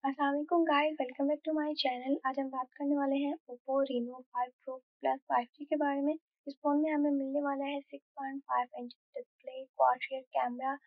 अस्सलाम वालेकुम guys, welcome back to my channel. आज हम बात करने वाले हैं Oppo Reno 5 Pro Plus 5G के बारे में। इस फ़ोन में हमें मिलने वाला है 6.5 inch display, quad rear camera,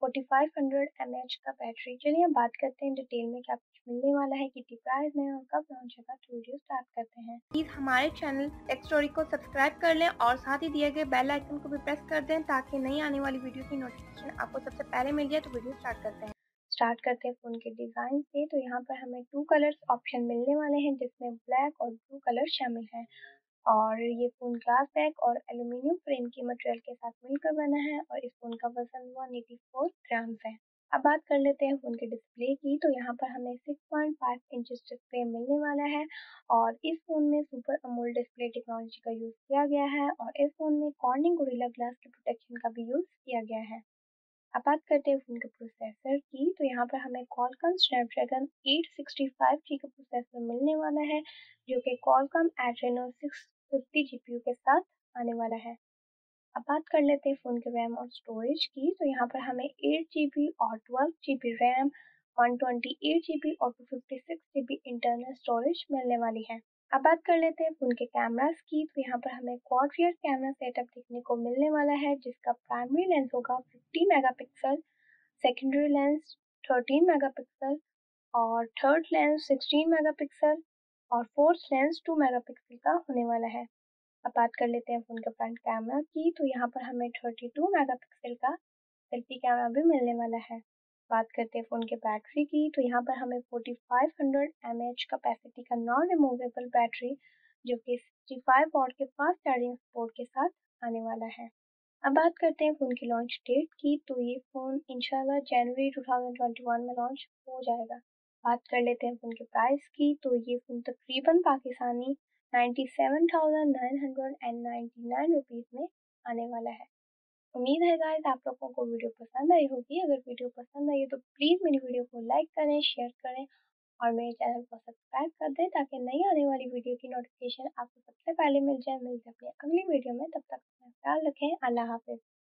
4500 mAh का बैटरी। चलिए हम बात करते हैं डिटेल में क्या कुछ मिलने वाला है, कितनी प्राइस में और कब लॉन्च होगा। तो वीडियो स्टार्ट करते हैं। प्लीज़ हमारे चैनल टेक स्टोरी को सब्सक्राइब कर लें और साथ ही दिए गए बेल आइकन को भी प्रेस कर दें ताकि नई आने वाली वीडियो की नोटिफिकेशन आपको सबसे पहले मिल जाए। तो वीडियो स्टार्ट करते हैं। स्टार्ट करते हैं फ़ोन के डिज़ाइन से। तो यहाँ पर हमें 2 कलर्स ऑप्शन मिलने वाले हैं जिसमें ब्लैक और ब्लू कलर शामिल हैं। और ये फ़ोन ग्लास बैक और एल्यूमीनियम फ्रेम की मटेरियल के साथ मिलकर बना है और इस फ़ोन का वज़न 184 ग्राम्स है। अब बात कर लेते हैं फ़ोन के डिस्प्ले की। तो यहाँ पर हमें 6.5 इंचेस डिस्प्ले मिलने वाला है और इस फ़ोन में सुपर अमोलेड डिस्प्ले टेक्नोलॉजी का यूज़ किया गया है और इस फ़ोन में कॉर्निंग गोरिल्ला ग्लास के प्रोटेक्शन का भी यूज़ किया गया है। अब बात करते हैं फ़ोन के प्रोसेसर की। तो यहाँ पर हमें क्वालकॉम स्नैपड्रैगन 865G का प्रोसेसर मिलने वाला है जो कि क्वालकॉम एड्रेनो 650 जीपीयू के साथ आने वाला है। अब बात कर लेते हैं फ़ोन के रैम और स्टोरेज की। तो यहाँ पर हमें 8 GB और 12 GB रैम, 128 GB और 256 GB इंटरनल स्टोरेज मिलने वाली है। अब बात कर लेते हैं फ़ोन के कैमरास की। तो यहाँ पर हमें क्वाड रियर कैमरा सेटअप देखने को मिलने वाला है जिसका प्राइमरी लेंस होगा 50 मेगापिक्सल, सेकेंडरी लेंस 13 मेगापिक्सल और थर्ड लेंस 16 मेगापिक्सल और फोर्थ लेंस 2 मेगापिक्सल का होने वाला है। अब बात कर लेते हैं फ़ोन के फ्रंट कैमरा की। तो यहाँ पर हमें 32 मेगापिक्सल का सेल्फी कैमरा भी मिलने वाला है। बात करते हैं फ़ोन के बैटरी की। तो यहाँ पर हमें 4500 mAh कैपेसिटी का नॉन रिमूवेबल बैटरी जो कि 65 वॉट के फास्ट चार्जिंग सपोर्ट के साथ आने वाला है। अब बात करते हैं फ़ोन की लॉन्च डेट की। तो ये फ़ोन इंशाल्लाह जनवरी 2021 में लॉन्च हो जाएगा। बात कर लेते हैं फ़ोन के प्राइस की। तो ये फ़ोन तकरीबन पाकिस्तानी 97,999 रुपीज़ में आने वाला है। उम्मीद है गाइस आप लोगों को वीडियो पसंद आई होगी। अगर वीडियो पसंद आई है तो प्लीज़ मेरी वीडियो को लाइक करें, शेयर करें और मेरे चैनल को सब्सक्राइब कर दें ताकि नई आने वाली वीडियो की नोटिफिकेशन आपको सबसे पहले मिल जाए। मिलते हैं अपनी अगली वीडियो में, तब तक अपना ख्याल रखें। अल्लाह हाफ़िज़।